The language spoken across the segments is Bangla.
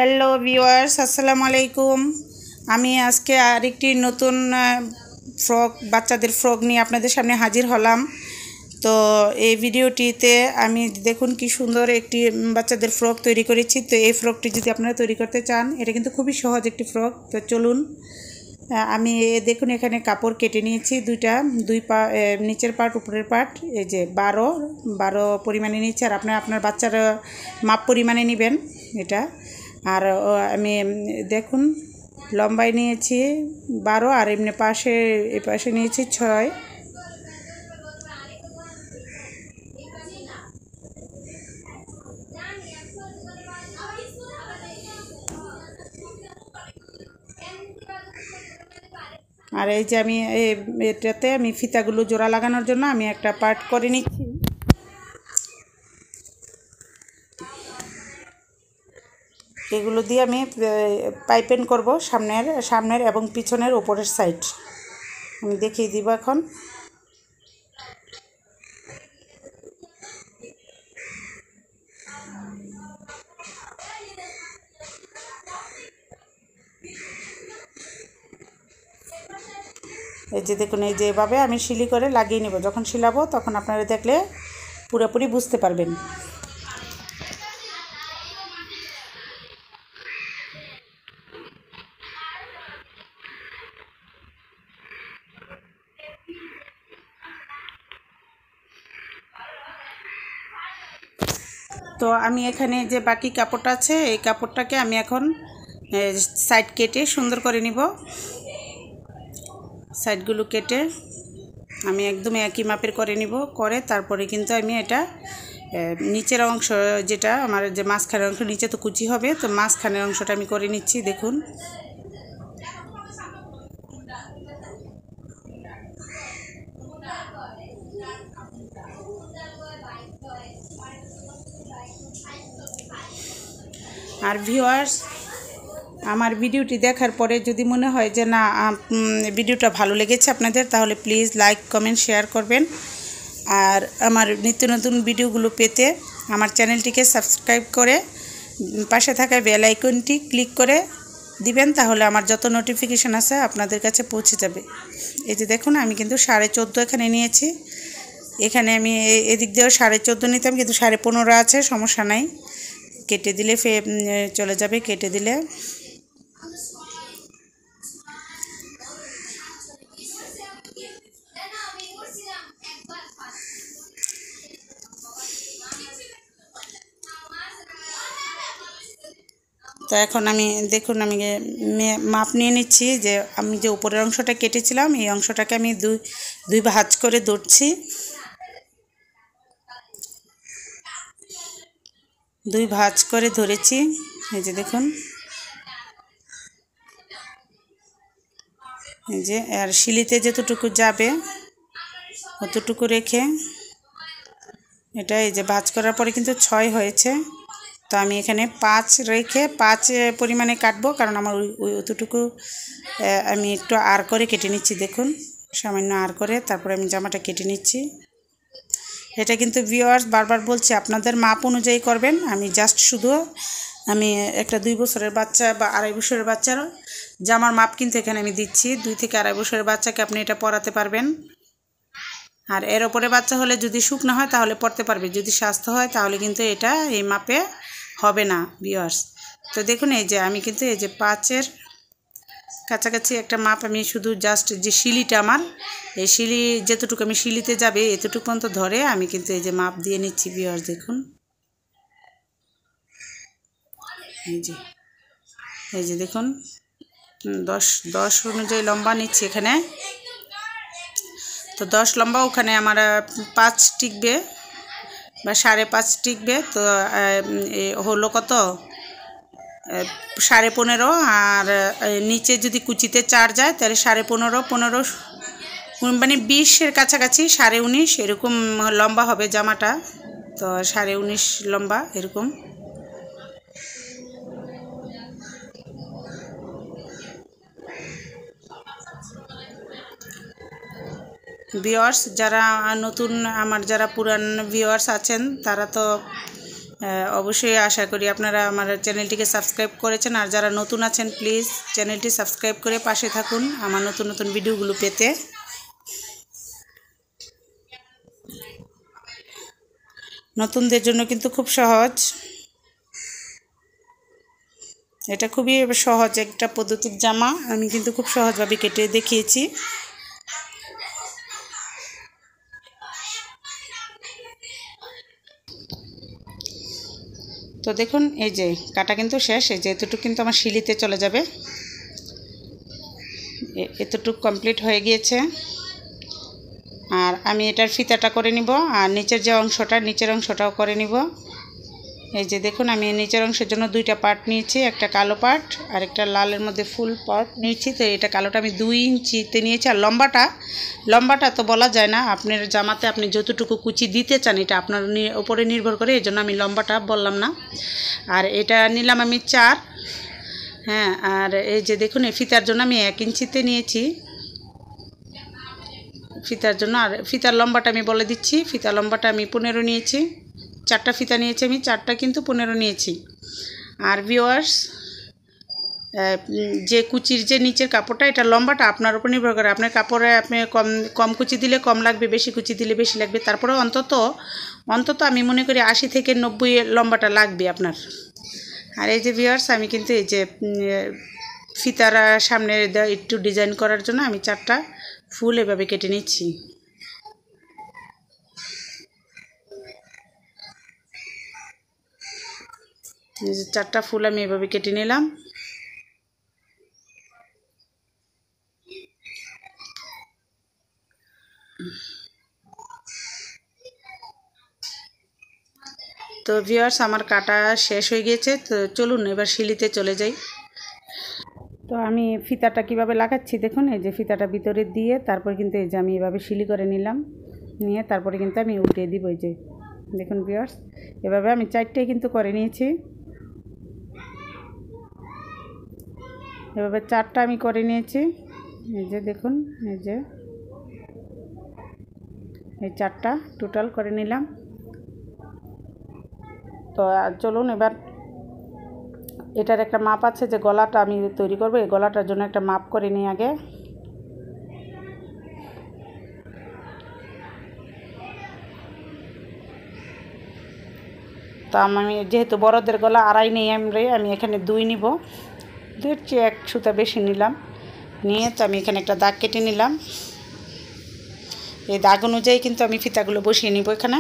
হ্যালো ভিউয়ার্স, আসসালামু আলাইকুম। আমি আজকে আরেকটি নতুন ফ্রক বাচ্চাদের ফ্রক নিয়ে আপনাদের সামনে হাজির হলাম। তো এই ভিডিওটিতে আমি দেখুন কি সুন্দর একটি বাচ্চাদের ফ্রক তৈরি করেছি। তো এই ফ্রকটি যদি আপনারা তৈরি করতে চান, এটা কিন্তু খুবই সহজ একটি ফ্রক। তো চলুন, আমি দেখুন এখানে কাপড় কেটে নিয়েছি দুই পা, নিচের পার্ট উপরের পার্ট, এই যে 12 পরিমাণে নিচ্ছি। আর আপনার বাচ্চার মাপ পরিমাণে নেবেন এটা। আর আমি দেখুন লম্বায় নিয়েছি 12, আর এমনি এই পাশে নিয়েছি 6। আর এই যে আমি এটাতে আমি ফিতাগুলো জোড়া লাগানোর জন্য আমি একটা পার্ট করে নিচ্ছি। এগুলো দিয়ে আমি পাইপিং করব সামনের এবং পিছনের উপরের সাইড। আমি দেখিয়ে দিব এখন। এই যে দেখুন, এই যে এভাবে আমি সিলি করে লাগিয়ে নেব। যখন সিলাবো তখন আপনারা দেখলে পুরোপুরি বুঝতে পারবেন। তো আমি এখানে যে বাকি কাপড়টা আছে, এই কাপড়টাকে আমি এখন সাইড কেটে সুন্দর করে নিব। সাইডগুলো কেটে আমি একদম একই মাপের করে নিব। করে তারপরে কিন্তু আমি এটা নিচের অংশ, যেটা আমার যে মাঝখানের অংশ, নিচে তো কুচি হবে, তো মাঝখানের অংশটা আমি করে নিচ্ছি। দেখুন আর ভিউয়ার্স, আমার ভিডিওটি দেখার পরে যদি মনে হয় যে না ভিডিওটা ভালো লেগেছে আপনাদের, তাহলে প্লিজ লাইক কমেন্ট শেয়ার করবেন। আর আমার নিত্য নতুন ভিডিওগুলো পেতে আমার চ্যানেলটিকে সাবস্ক্রাইব করে পাশে থাকা বেল আইকনটি ক্লিক করে দিবেন, তাহলে আমার যত নোটিফিকেশান আছে আপনাদের কাছে পৌঁছে যাবে। এই যে দেখুন, আমি কিন্তু 14.5 এখানে নিয়েছি। এখানে আমি এদিক দিয়েও 14.5 নিতাম, কিন্তু 15.5 আছে, সমস্যা নাই, কেটে দিলে চলে যাবে, কেটে দিলে। তো এখন আমি দেখুন, আমি মাপ নিয়ে নিচ্ছি। যে আমি যে উপরের অংশটা কেটেছিলাম, এই অংশটাকে আমি দুই ভাঁজ করে ধরছি। 2 ভাঁজ করে ধরেছি। এই যে দেখুন, এই যে আর শিলিতে যতটুকু যাবে অতটুকু রেখে এটা, এই যে ভাঁজ করার পরে কিন্তু 6 হয়েছে। তো আমি এখানে 5 রেখে 5 পরিমাণে কাটবো, কারণ আমার অতটুকু আমি একটু আর করে কেটে নিচ্ছি। দেখুন, সামান্য আর করে তারপরে আমি জামাটা কেটে নিচ্ছি। এটা কিন্তু ভিউয়ার্স, বারবার বলছি, আপনাদের মাপ অনুযায়ী করবেন। আমি জাস্ট শুধু আমি একটা 2 বছরের বাচ্চা বা 2.5 বছরের বাচ্চার জামার মাপ কিন্তু এখানে আমি দিচ্ছি। 2 থেকে 2.5 বছরের বাচ্চাকে আপনি এটা পরাতে পারবেন। আর এর ওপরে বাচ্চা হলে যদি শুকনো হয় তাহলে পরতে পারবে, যদি স্বাস্থ্য হয় তাহলে কিন্তু এটা এই মাপে হবে না ভিউয়ার্স। তো দেখুন, এই যে আমি কিন্তু এই যে 5-এর কাছাকাছি একটা মাপ, আমি শুধু জাস্ট যে শিলিটা, আমার এই শিলি যতটুকু আমি শিলিতে যাবে এতটুকু পর্যন্ত ধরে আমি কিন্তু এই যে মাপ দিয়ে নিচ্ছি ভিউয়ার্স। দেখুন, এই যে দেখুন, 10 অনুযায়ী লম্বা নিচ্ছি এখানে। তো 10 লম্বা, ওখানে আমার 5 টিকবে বা 5.5 টিকবে। তো হলো কত, 15.5। আর নিচে যদি কুচিতে 4 যায় তাহলে 15.5 মানে 20-এর কাছাকাছি, 19.5 এরকম লম্বা হবে জামাটা। তো 19.5 লম্বা এরকম। ভিউয়ার্স, যারা নতুন, আমার যারা পুরান ভিউয়ার্স আছেন, তারা তো অবশ্যই আশা করি আপনারা আমার চ্যানেলটিকে সাবস্ক্রাইব করেছেন, আর যারা নতুন আছেন প্লিজ চ্যানেলটি সাবস্ক্রাইব করে পাশে থাকুন আমার নতুন নতুন ভিডিওগুলো পেতে। নতুনদের জন্য কিন্তু খুব সহজ, এটা খুবই সহজ একটা পদ্ধতির জামা, আমি কিন্তু খুব সহজভাবে কেটে দেখিয়েছি। তো দেখুন এই যে কাটা কিন্তু শেষ, এই যে এতটুকু কিন্তু আমার শিলিতে চলে যাবে, এতটুকু কমপ্লিট হয়ে গিয়েছে। আর আমি এটার ফিতাটা করে নিব, আর নিচের যে অংশটা নিচের অংশটাও করে নিব। এই যে দেখুন আমি নিচের অংশের জন্য দুইটা পার্ট নিয়েছি, একটা কালো পার্ট আর একটা লালের মধ্যে ফুল পার্ট নিয়েছি। তো এটা কালোটা আমি 2 ইঞ্চিতে নিয়েছি। আর লম্বাটা তো বলা যায় না, আপনার জামাতে আপনি যতটুকু কুচি দিতে চান এটা আপনার উপরে নির্ভর করে, এই জন্য আমি লম্বাটা বললাম না। আর এটা নিলাম আমি 4। হ্যাঁ, আর এই যে দেখুন এই ফিতার জন্য আমি 1 ইঞ্চিতে নিয়েছি ফিতার জন্য। আর ফিতার লম্বাটা আমি বলে দিচ্ছি, ফিতার লম্বাটা আমি 15 নিয়েছি। 4টা ফিতা নিয়েছি আমি, 4টা কিন্তু 15 নিয়েছি। আর ভিউয়ার্স, যে কুচির যে নিচের কাপড়টা, এটা লম্বাটা আপনার উপর নির্ভর করে। আপনার কাপড়ে আপনি কম কুচি দিলে কম লাগবে, বেশি কুচি দিলে বেশি লাগবে। তারপরে অন্তত আমি মনে করি 80 থেকে 90 লম্বাটা লাগবে আপনার। আর এই যে ভিউয়ার্স, আমি কিন্তু এই যে ফিতার সামনে একটু ডিজাইন করার জন্য আমি 4টা ফুল এভাবে কেটে নিচ্ছি। এই যে 4টা ফুল আমি এভাবে কেটে নিলাম। তো ভিউয়ার্স, আমার কাটা শেষ হয়ে গিয়েছে। তো চলুন এবার শিলিতে চলে যাই। তো আমি ফিতাটা কিভাবে লাগাচ্ছি দেখুন, এই যে ফিতাটা ভিতরে দিয়ে তারপর কিন্তু এই যে আমি এভাবে শিলি করে নিলাম, নিয়ে তারপরে কিন্তু আমি উল্টিয়ে দিব। এই যে দেখুন ভিউয়ার্স, এভাবে আমি 4টাই কিন্তু করে নিয়েছি। এভাবে 4টা আমি করে নিয়েছি। এই যে দেখুন, এই যে এই 4টা টোটাল করে নিলাম। তো চলুন এবার এটার একটা মাপ আছে, যে গলাটা আমি তৈরি করব, এই গলাটার জন্য একটা মাপ করে নিই আগে। তো আমি যেহেতু বড়দের গলা 2.5 নেই আমি এখানে 2 নিব, 2-এর চেয়ে 1 সুতা বেশি নিলাম। নিয়ে তো আমি এখানে একটা দাগ কেটে নিলাম। এই দাগ অনুযায়ী কিন্তু আমি ফিতাগুলো বসিয়ে নিব এখানে।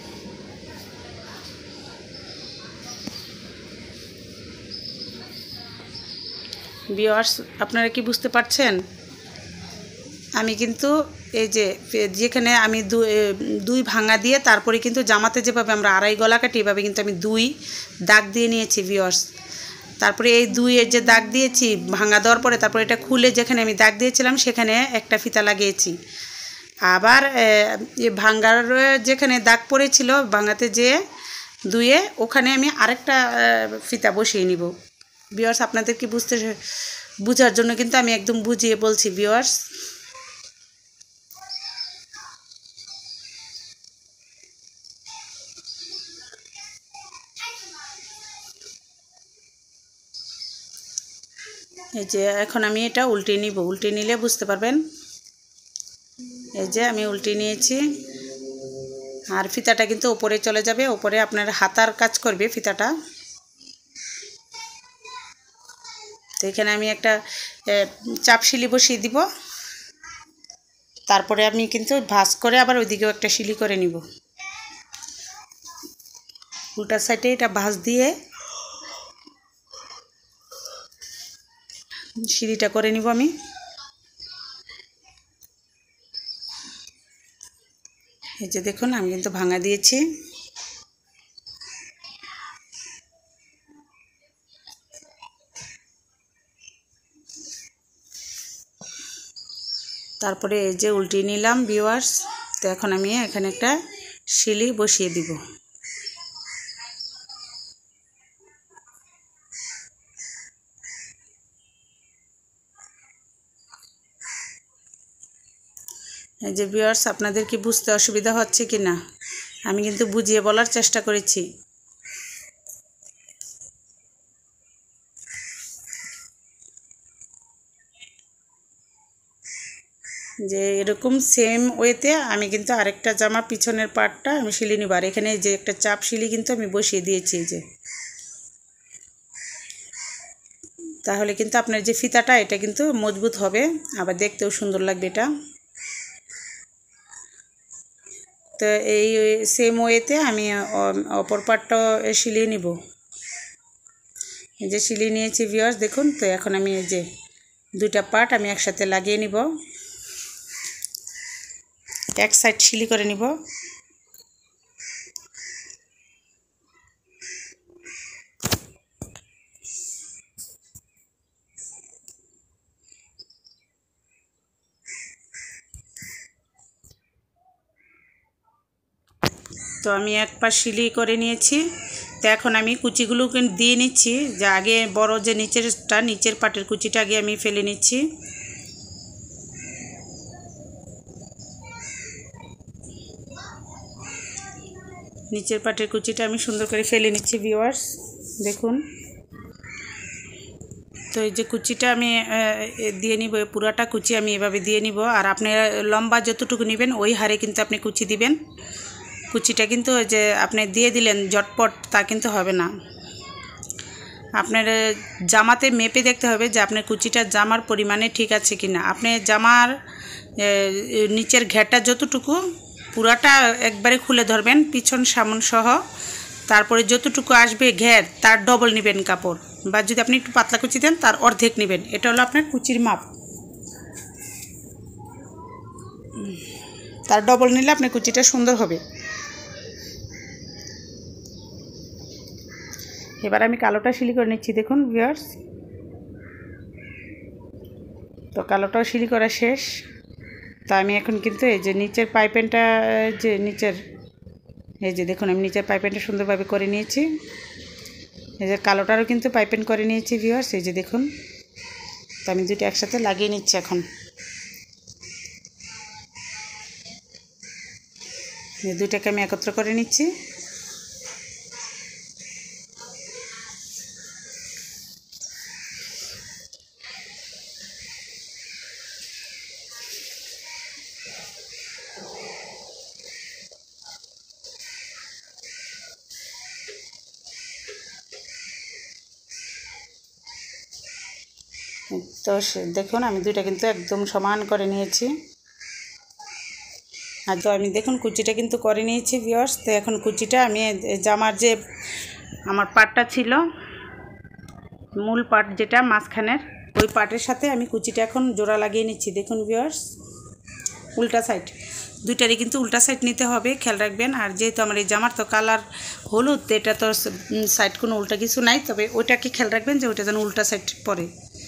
ভিউয়ার্স, আপনারা কি বুঝতে পারছেন? আমি কিন্তু এই যে যেখানে আমি 2 ভাঙা দিয়ে তারপরে কিন্তু জামাতে যেভাবে আমরা 2.5 গলা কাটি, এভাবে কিন্তু আমি 2 দাগ দিয়ে নিয়েছি ভিউয়ার্স। তারপরে এই 2-এর যে দাগ দিয়েছি ভাঙা দেওয়ার পরে, তারপরে এটা খুলে যেখানে আমি দাগ দিয়েছিলাম সেখানে একটা ফিতা লাগিয়েছি। আবার ভাঙার যেখানে দাগ পড়েছিল ভাঙাতে যে 2-এ, ওখানে আমি আরেকটা ফিতা বসিয়ে নিব। ভিউয়ার্স, আপনাদের কি বুঝার জন্য কিন্তু আমি একদম বুঝিয়ে বলছি ভিউয়ার্স। এই যে এখন আমি এটা উল্টে নিব, উল্টে নিলে বুঝতে পারবেন। এই যে আমি উল্টে নিয়েছি, আর ফিতাটা কিন্তু উপরে চলে যাবে, উপরে আপনার হাতার কাজ করবে ফিতাটা। তো এখানে আমি একটা চাপ শিলি বসিয়ে দিব, তারপরে আমি কিন্তু ভাঁজ করে আবার ওইদিকেও একটা শিলি করে নিব। উল্টা সাইডে এটা ভাঁজ দিয়ে শিলিটা করে নিব আমি। এই যে দেখুন আমি কিন্তু ভাঙা দিয়েছি। তারপরে এই যে উল্টিয়ে নিলাম ভিউয়ার্স। তো এখন আমি এখানে একটা শিলি বসিয়ে দিব। এই যে ভিউয়ার্স, আপনাদের কি বুঝতে অসুবিধা হচ্ছে কি না? আমি কিন্তু বুঝিয়ে বলার চেষ্টা করেছি। যে এরকম সেম ওয়েতে আমি কিন্তু আরেকটা জামা পিছনের পার্টটা আমি সিলি নিব। আর এখানে যে একটা চাপ সিলি কিন্তু আমি বসিয়ে দিয়েছি যে, তাহলে কিন্তু আপনার যে ফিতাটা এটা কিন্তু মজবুত হবে, আবার দেখতেও সুন্দর লাগবে এটা। তো এই সেম ওয়েতে আমি অপর পার্টটা সিলিয়ে নিব। এই যে সিলিয়ে নিয়েছি ভিউয়ার্স দেখুন। তো এখন আমি এই যে দুইটা পার্ট আমি একসাথে লাগিয়ে নিব, এক সাইড সিলি করে নিব। তো আমি এক পাশ সিলি করে নিয়েছি। তো এখন আমি কুচিগুলোকে দিয়ে নিচ্ছি, যে আগে বড় যে নিচের পাটের কুচিটা আগে আমি ফেলে নিচ্ছি। নিচের পাটের কুচিটা আমি সুন্দর করে ফেলে নিচ্ছি ভিউয়ার্স দেখুন। তো এই যে কুচিটা আমি দিয়ে নিব, পুরাটা কুচি আমি এভাবে দিয়ে নিব। আর আপনারা লম্বা যতটুকু নেবেন ওই হারে কিন্তু আপনি কুচি দিবেন। কুচিটা কিন্তু যে আপনি দিয়ে দিলেন জটপট তা কিন্তু হবে না। আপনার জামাতে মেপে দেখতে হবে যে আপনার কুচিটা জামার পরিমাণে ঠিক আছে কি না। আপনি জামার নিচের ঘেরটা যতটুকু পুরাটা একবারে খুলে ধরবেন পিছন সামন সহ, তারপরে যতটুকু আসবে ঘের তার ডবল নেবেন কাপড়, বা যদি আপনি একটু পাতলা কুচি দেন তার অর্ধেক নেবেন। এটা হলো আপনার কুচির মাপ, তার ডবল নিলে আপনার কুচিটা সুন্দর হবে। এবার আমি কালোটা সিলি করে নিচ্ছি দেখুন ভিউয়ার্স। তো কালোটাও সিলি করা শেষ। তা আমি এখন কিন্তু এই যে নিচের পাইপেনটা, যে নিচের এই যে দেখুন আমি নিচের পাইপেনটা সুন্দরভাবে করে নিয়েছি। এই যে কালোটারও কিন্তু পাইপেন করে নিয়েছি ভিউয়ার্স, এই যে দেখুন। তো আমি দুটো একসাথে লাগিয়ে নিচ্ছি এখন। এই দুটাকে আমি একত্র করে নিচ্ছি। তো দেখুন আমি দুইটা কিন্তু একদম সমান করে নিয়েছি। আর তো আমি দেখুন কুচিটা কিন্তু করে নিয়েছি ভিউয়ার্স। তো এখন কুচিটা আমি জামার যে আমার পাটটা ছিল, মূল পাট যেটা মাঝখানের, ওই পাটের সাথে আমি কুচিটা এখন জোড়া লাগিয়ে নিচ্ছি দেখুন ভিউয়ার্স। উল্টা সাইড দুইটারই কিন্তু উল্টা সাইড নিতে হবে, খেয়াল রাখবেন। আর যেহেতু আমার এই জামার তো কালার হলুদ, এটা তো সাইড কোনো উল্টা কিছু নাই, তবে ওইটাকে খেয়াল রাখবেন যে ওইটা যেন উল্টা সাইড পড়ে।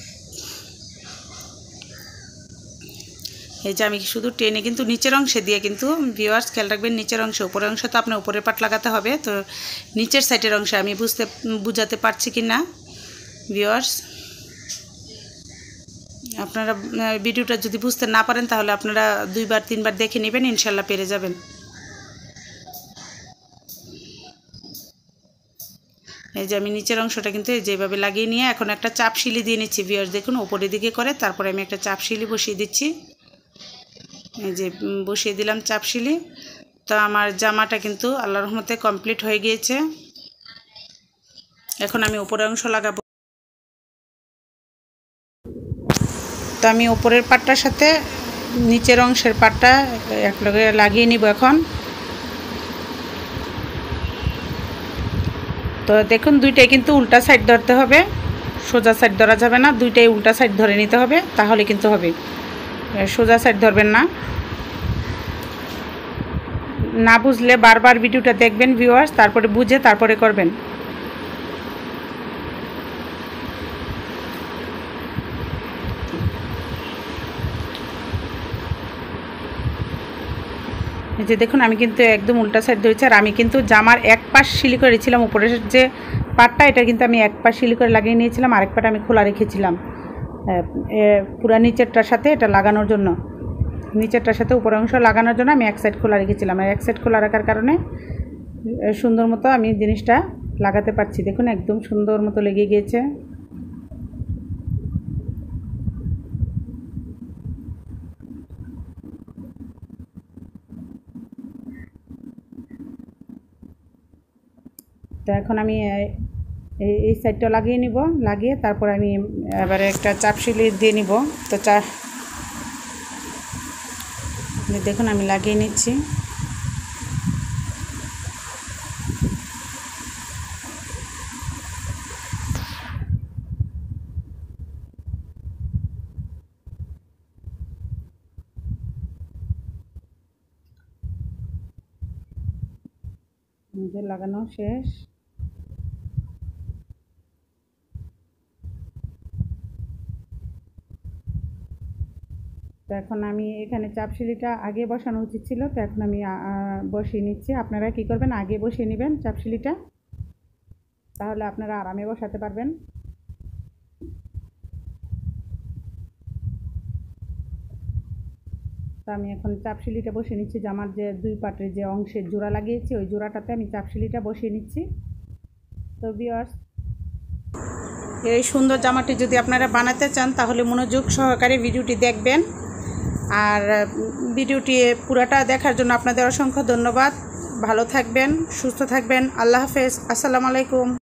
এই যে আমি শুধু টেনে কিন্তু নিচের অংশে দিয়ে কিন্তু ভিউয়ার্স খেয়াল রাখবেন, নিচের অংশে, উপরের অংশে তো আপনার উপরের পাট লাগাতে হবে। তো নিচের সাইডের অংশে আমি বুঝাতে পারছি কি না ভিউয়ার্স। আপনারা ভিডিওটা যদি বুঝতে না পারেন তাহলে আপনারা 2-3 বার দেখে নেবেন, ইনশাল্লাহ পেরে যাবেন। এই যে আমি নিচের অংশটা কিন্তু যেভাবে লাগিয়ে নিয়ে এখন একটা চাপ সিলি দিয়ে নিচ্ছি ভিউয়ার্স দেখুন, উপরের দিকে করে। তারপরে আমি একটা চাপ সিলি বসিয়ে দিচ্ছি। এই যে বসিয়ে দিলাম চাপ সিলি। তো আমার জামাটা কিন্তু আল্লাহর রহমতে কমপ্লিট হয়ে গিয়েছে। এখন আমি উপরের অংশ লাগাবো। তো আমি উপরের পাটটার সাথে নিচের অংশের পাটটা একলগে লাগিয়ে নিব এখন। তো দেখুন দুইটাই কিন্তু উল্টা সাইড ধরতে হবে, সোজা সাইড ধরা যাবে না, দুইটাই উল্টা সাইড ধরে নিতে হবে, তাহলে কিন্তু হবে। সোজা সাইড ধরবেন না। না বুঝলে বারবার ভিডিওটা দেখবেন ভিউয়ার্স, তারপরে বুঝে তারপরে করবেন। এই যে দেখুন আমি কিন্তু একদম উল্টা সাইড ধরেছি। আর আমি কিন্তু জামার এক পাশ সিলি করেছিলাম, উপরের যে পাটটা এটা কিন্তু আমি এক পাশ সিলি করে লাগিয়ে নিয়েছিলাম, আরেক পাট আমি খোলা রেখেছিলাম পুরা নিচেরটার সাথে এটা লাগানোর জন্য। নিচেরটার সাথে উপরের অংশ লাগানোর জন্য আমি এক সাইড খোলা রেখেছিলাম। আর এক সাইড খোলা রাখার কারণে সুন্দর মতো আমি জিনিসটা লাগাতে পারছি। দেখুন একদম সুন্দর মতো লেগে গিয়েছে। তো এখন আমি এই সাইডটা লাগিয়ে নিব, লাগিয়ে তারপর আমি এবারে একটা চাপ সেলাই দিয়ে নিব। তো দেখুন আমি লাগিয়ে নিচ্ছি। লাগানো শেষ। তো এখন আমি এখানে চাপ সেলাইটা আগে বসানো উচিত ছিল, তো এখন আমি বসিয়ে নিচ্ছি। আপনারা কি করবেন, আগে বসিয়ে নেবেন চাপ সেলাইটা, তাহলে আপনারা আরামে বসাতে পারবেন। তো আমি এখন চাপ সেলাইটা বসিয়ে নিচ্ছি, জামার যে দুই পাটের যে অংশের জোড়া লাগিয়েছি ওই জোড়াটাতে আমি চাপ সেলাইটা বসিয়ে নিচ্ছি। তো ভিউয়ার্স, এই সুন্দর জামাটি যদি আপনারা বানাতে চান তাহলে মনোযোগ সহকারে ভিডিওটি দেখবেন। আর ভিডিওটি পুরাটা দেখার জন্য আপনাদের অসংখ্য ধন্যবাদ। ভালো থাকবেন, সুস্থ থাকবেন। আল্লাহ হাফেজ। আসসালামু আলাইকুম।